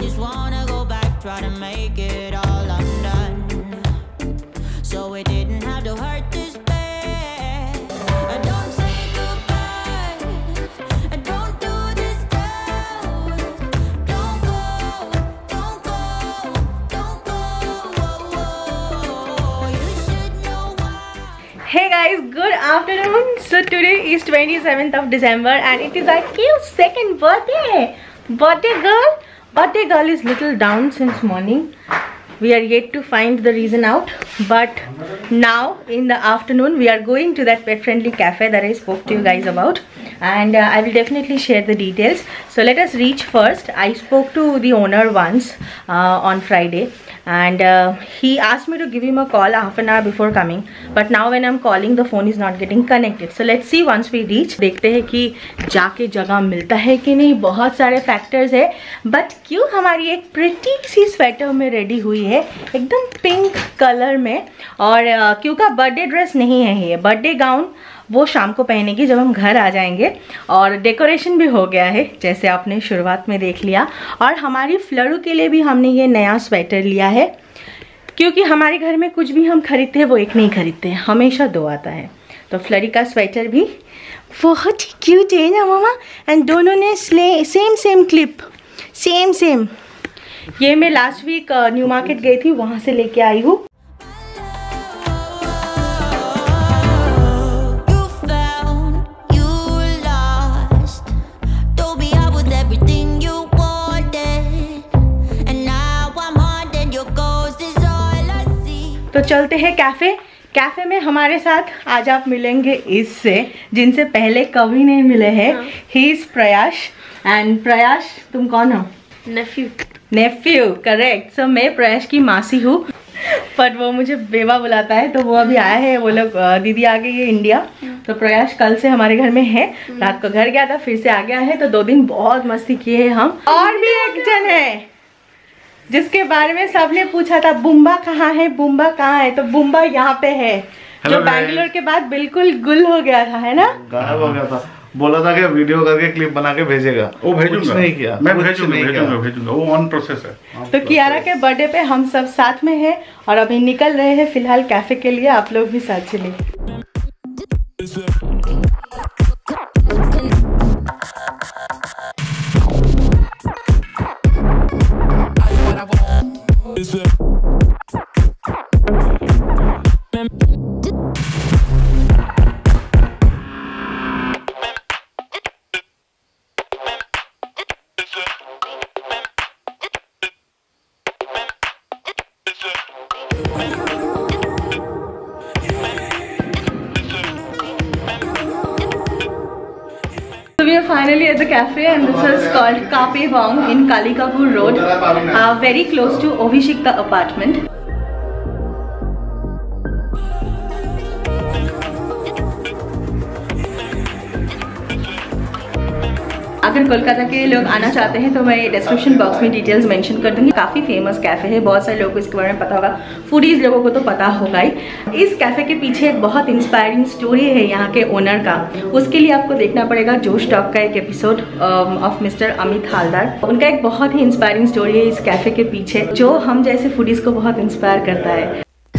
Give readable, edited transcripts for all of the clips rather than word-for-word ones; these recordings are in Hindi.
just wanna go back, try to make it all undone, so it didn't have to hurt this bad. Don't say goodbye, don't do this now. Don't go, don't go, don't go. You should know why. Hey guys, good afternoon. So today is 27th of December and it is Akil's second birthday. Birthday girl is little down since morning. We are yet to find the reason out, but now in the afternoon we are going to that pet friendly cafe that I spoke to you guys about, and I will definitely share the details. So let us reach first. I spoke to the owner once on Friday, and he asked me to give him a call half an hour before coming, but now when I'm calling the phone is not getting connected. So let's see once we reach. देखते हैं कि जाके जगह मिलता है कि नहीं. बहुत सारे फैक्टर्स है, बट क्यों हमारी एक प्रिटी सी स्वेटर में रेडी हुई है एकदम पिंक कलर में. और क्यों का बर्थडे ड्रेस नहीं है ये, बर्थडे गाउन वो शाम को पहनेगी जब हम घर आ जाएंगे. और डेकोरेशन भी हो गया है जैसे आपने शुरुआत में देख लिया. और हमारी फ्लरू के लिए भी हमने ये नया स्वेटर लिया है, क्योंकि हमारे घर में कुछ भी हम खरीदते हैं वो एक नहीं खरीदते हैं, हमेशा दो आता है. तो फ्लरी का स्वेटर भी बहुत ही क्यूट है ना मामा. एंड दोनों ने सेम क्लिप, सेम. ये मैं लास्ट वीक न्यू मार्केट गई थी, वहाँ से लेके आई हूँ. तो चलते हैं कैफे में. हमारे साथ आज आप मिलेंगे इससे जिनसे पहले कभी नहीं मिले हैं. ही इज प्रयास. एंड प्रयास, तुम कौन हो? नेफ्यू, करेक्ट. सो मैं प्रयास की मासी हूँ, बट वो मुझे बेवा बुलाता है. तो वो अभी आया है, वो लोग दीदी आ गई है इंडिया. तो प्रयास कल से हमारे घर में है. रात को घर गया था, फिर से आ गया है. तो 2 दिन बहुत मस्ती किए हैं हम. और भी एक जन है जिसके बारे में सबने पूछा था, बुम्बा कहाँ है. तो बुम्बा यहाँ पे है, जो बैंगलोर के बाद बिल्कुल गुल हो गया था, है ना, गायब हो गया था. बोला था कि वीडियो करके क्लिप बना के भेजेगा, वो भेजूंगा. नहीं किया. मैं भेजूंगा, वो ऑन प्रोसेस है. तो कियारा के बर्थडे पे हम सब साथ में हैं और अभी निकल रहे हैं फिलहाल कैफे के लिए. आप लोग भी साथ चलिए. So we are finally at the cafe, and this is called Kape Bong in Kalikapur Road, very close to Ovishikta apartment. अगर कोलकाता के लोग आना चाहते हैं तो मैं डिस्क्रिप्शन बॉक्स में डिटेल्स मेंशन कर दूंगी. काफ़ी फेमस कैफ़े है, बहुत सारे लोगों को इसके बारे में पता होगा. फूडीज लोगों को तो पता होगा ही. इस कैफ़े के पीछे एक बहुत इंस्पायरिंग स्टोरी है यहाँ के ओनर का. उसके लिए आपको देखना पड़ेगा जोश टॉक का एक episode of mister Amit Haldar. उनका एक बहुत ही इंस्पायरिंग स्टोरी है इस कैफ़े के पीछे, जो हम जैसे फूडीज को बहुत इंस्पायर करता है.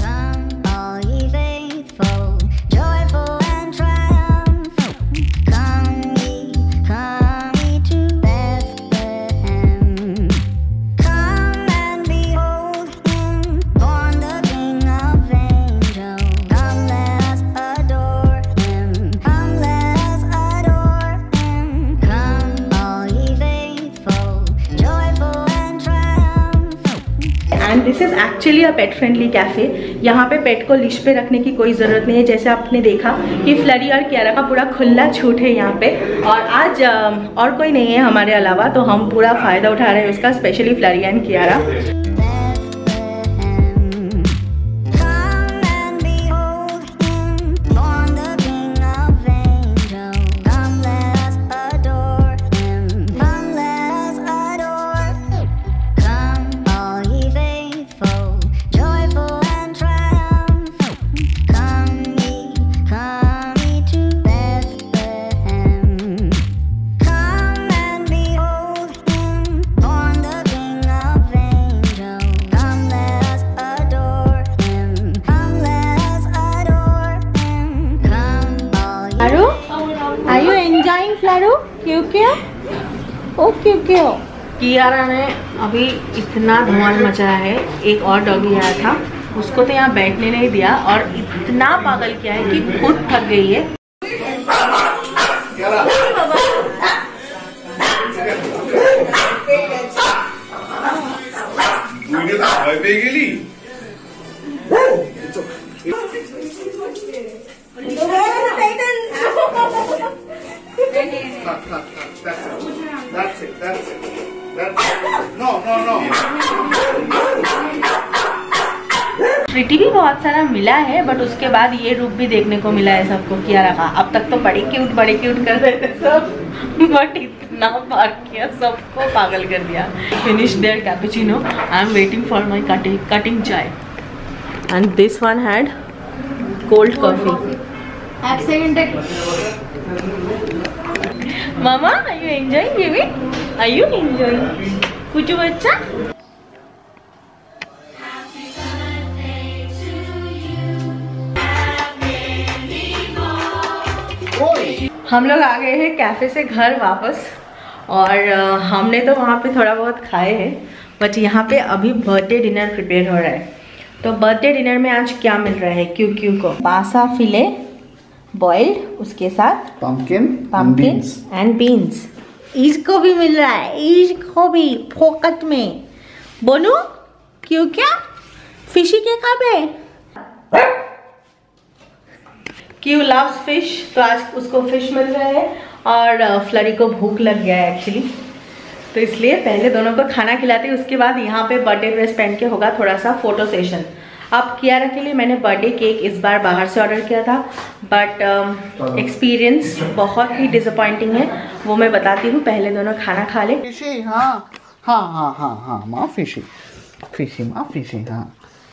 This is actually a pet friendly cafe. यहाँ पे पेट को लीश पे रखने की कोई ज़रूरत नहीं है. जैसे आपने देखा कि फ्लरी और कियारा का पूरा खुला छूट है यहाँ पे, और आज और कोई नहीं है हमारे अलावा, तो हम पूरा फ़ायदा उठा रहे हैं उसका, स्पेशली फ्लरी एंड कियारा. क्यों क्या? ओ क्यों क्यों? कियारा ने अभी इतना धमाल मचाया है। एक और डॉगी आया था, उसको तो यहाँ बैठने नहीं दिया और इतना पागल किया है कि खुद थक गई है। ट्रीटी भी बहुत सारा मिला है, बट उसके बाद ये रूप भी देखने को मिला है सबको कियारा का। अब तक तो बड़े क्यूट कर रहे थे सब, बट इतना पार्क किया, सबको पागल कर दिया। Finish there cappuccino. I am waiting for my cutting chai and this one had cold coffee. मामा, are you enjoying, baby? Are you enjoying? कुछ बच्चा? हम लोग आ गए हैं कैफे से घर वापस और हमने तो वहाँ पे थोड़ा बहुत खाए हैं, बट यहाँ पे अभी बर्थडे डिनर प्रिपेयर हो रहा है। तो बर्थडे डिनर में आज क्या मिल रहा है क्यू को? बासा फिले बॉइल्ड, उसके साथ पंपकिन एंड बीन्स। इसको भी मिल रहा है, इसको भी फोकट में। बोनू क्यों क्या? फिशी के खाबे? क्यू लव्स फिश, तो आज उसको फिश मिल रहा है और फ्लरी को भूख लग गया है एक्चुअली, तो इसलिए पहले दोनों को खाना खिलाते हैं, उसके बाद यहाँ पे बर्थडे ड्रेस पहन के होगा थोड़ा सा फोटो सेशन। अब कियारा के लिए मैंने बर्थडे केक इस बार बाहर से ऑर्डर किया था, बट एक्सपीरियंस बहुत ही डिसअपॉइंटिंग है, वो मैं बताती हूँ। पहले दोनों खाना खा ले। फिशी, हाँ हाँ हाँ हाँ हाँ माँ फिशी, फिशी माँ फिशी, हाँ।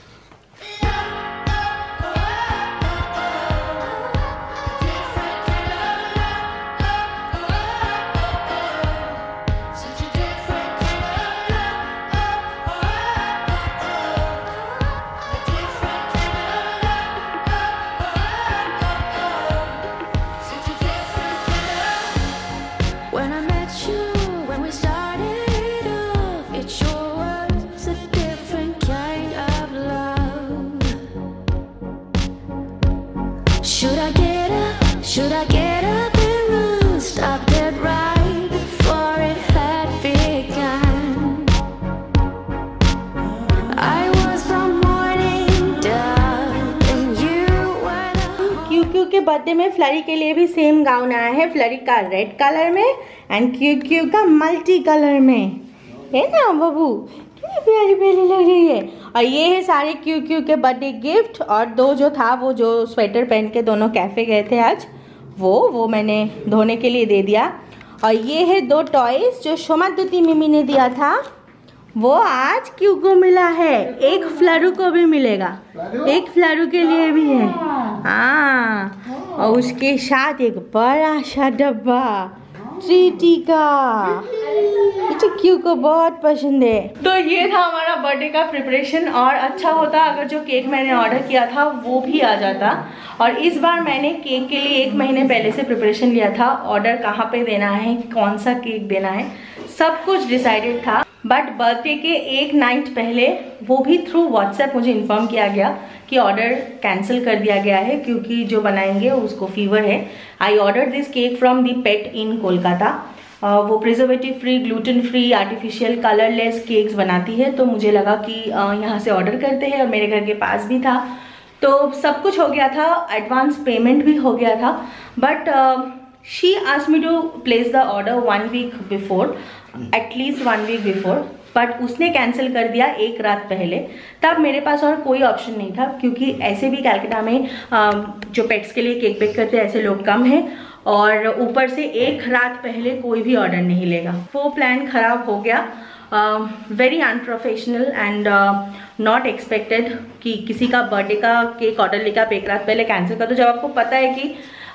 Should I get up and run? Stop dead right before it had begun. I was the morning dove and you were the... Q के बर्थडे में फ्लरी के लिए भी सेम गाउन आया है, फ्लरी का रेड कलर में एंड क्यू का मल्टी कलर में, है ना बाबू? कितनी प्यारी प्यारी लग रही है। और ये है सारे क्यू के बर्थडे गिफ्ट। और दो जो था, वो जो स्वेटर पहन के दोनों कैफे गए थे आज, वो मैंने धोने के लिए दे दिया। और ये है दो टॉयज जो शोमादुती मिमी ने दिया था, वो आज क्यू को मिला है। एक फ्लरू को भी मिलेगा, एक फ्लरू के लिए भी है, हाँ। और उसके साथ एक बड़ा सा डब्बा ट्रीटी का, मुझे क्यू को बहुत पसंद है। तो ये था हमारा बर्थडे का प्रिपरेशन। और अच्छा होता अगर जो केक मैंने ऑर्डर किया था वो भी आ जाता। और इस बार मैंने केक के लिए 1 महीने पहले से प्रिपरेशन लिया था, ऑर्डर कहाँ पे देना है, कौन सा केक देना है, सब कुछ डिसाइडेड था। बट बर्थडे के 1 नाइट पहले, वो भी थ्रू व्हाट्सएप, मुझे इन्फॉर्म किया गया कि ऑर्डर कैंसिल कर दिया गया है क्योंकि जो बनाएंगे उसको फीवर है। I order this cake from the pet in Kolkata. वो preservative free, gluten free, artificial colourless cakes बनाती है, तो मुझे लगा कि यहाँ से ऑर्डर करते हैं। और मेरे घर के पास भी था, तो सब कुछ हो गया था, एडवांस पेमेंट भी हो गया था। But she asked me to place the order 1 week before, at least 1 week before, but उसने कैंसिल कर दिया 1 रात पहले। तब मेरे पास और कोई ऑप्शन नहीं था, क्योंकि ऐसे भी कलकत्ता में जो पेट्स के लिए केक बेक करते हैं ऐसे लोग कम हैं, और ऊपर से 1 रात पहले कोई भी ऑर्डर नहीं लेगा। वो प्लान खराब हो गया। Very unprofessional and not expected कि किसी का बर्थडे का केक ऑर्डर लेकर आप 1 रात पहले कैंसिल कर दो, जब आपको पता है कि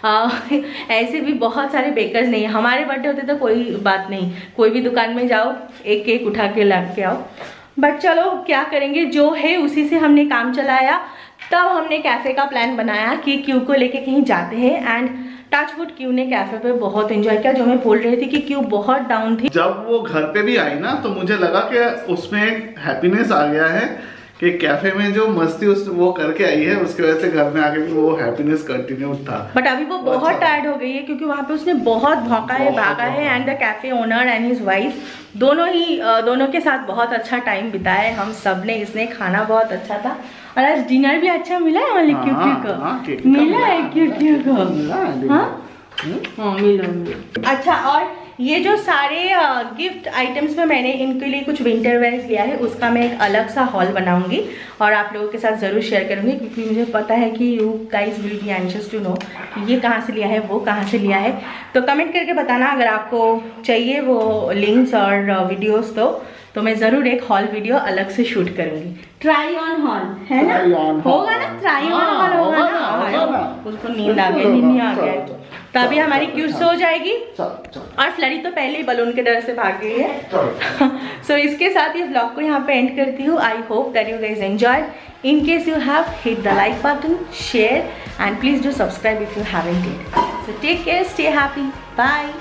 ऐसे भी बहुत सारे बेकर्स नहीं है। हमारे बर्थडे होते तो कोई बात नहीं, कोई भी दुकान में जाओ, एक केक उठा के ला के आओ। बट चलो क्या करेंगे, जो है उसी से हमने काम चलाया। तब हमने कैफ़े का प्लान बनाया कि क्यू को लेके कहीं जाते हैं। एंड टचवुड क्यू ने कैफे पे बहुत एंजॉय किया, जो मैं बोल रही थी कि क्यू बहुत डाउन थी। जब वो घर पे भी आई ना तो मुझे लगा कि उसमें हैप्पीनेस आ गया है कि कैफे में जो मस्ती वो करके आई है उसकी वजह से घर में आके भी वो हैप्पीनेस कंटिन्यू था। बट अभी वो बहुत टायर्ड हो गई है क्योंकि वहाँ पे उसने बहुत भौंका है, भागा है, and the cafe owner and his wife दोनों के साथ बहुत अच्छा टाइम बिताया है हम सब ने। इसने खाना बहुत अच्छा था और आज डिनर भी अच्छा मिला है हमारे क्यू को, मिला है क्यू को, हाँ मिला। अच्छा, और ये जो सारे गिफ्ट आइटम्स में मैंने इनके लिए कुछ विंटर वेयर्स लिया है, उसका मैं एक अलग सा हॉल बनाऊंगी और आप लोगों के साथ ज़रूर शेयर करूंगी, क्योंकि मुझे पता है कि you guys will be anxious to know कि ये कहाँ से लिया है, वो कहाँ से लिया है। तो कमेंट करके बताना अगर आपको चाहिए वो लिंक्स और वीडियोस तो मैं ज़रूर एक हॉल वीडियो अलग से शूट करूंगी। ट्राई ऑन हॉल है ना, होगा ना, ट्राई ऑन हॉल होगा ना। उसको नींद आ गई, नींद आ गया तो अभी हमारी क्यू सो जाएगी और फ्लरी तो पहले ही बलून के डर से भाग गई है। सो इसके साथ ये व्लॉग को यहाँ पे एंड करती हूँ। I hope that you guys enjoy. In case you have, hit the like button, share and please do subscribe if you haven't it. So take care, stay happy, bye.